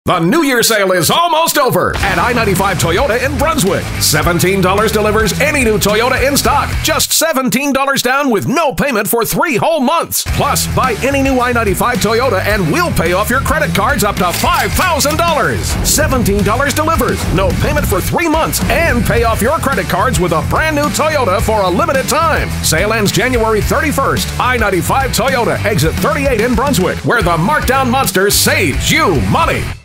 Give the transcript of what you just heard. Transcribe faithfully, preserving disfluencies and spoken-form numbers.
The New Year sale is almost over at I ninety-five Toyota in Brunswick. seventeen dollars delivers any new Toyota in stock. Just seventeen dollars down with no payment for three whole months. Plus, buy any new I ninety-five Toyota and we'll pay off your credit cards up to five thousand dollars. seventeen dollars delivers, no payment for three months, and pay off your credit cards with a brand new Toyota for a limited time. Sale ends January thirty-first. I ninety-five Toyota, exit thirty-eight in Brunswick, where the markdown monster saves you money.